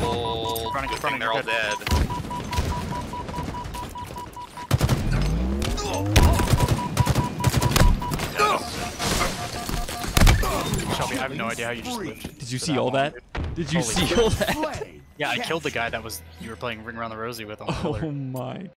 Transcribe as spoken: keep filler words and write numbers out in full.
Oh, Running, good running, thing they're all good. dead. Shelby, I have no idea how you just lived. Did you for see that all long, that? dude. Did you Holy see shit. all that? Yeah, I killed the guy that was you were playing Ring Around the Rosie with on the Oh pillar. my.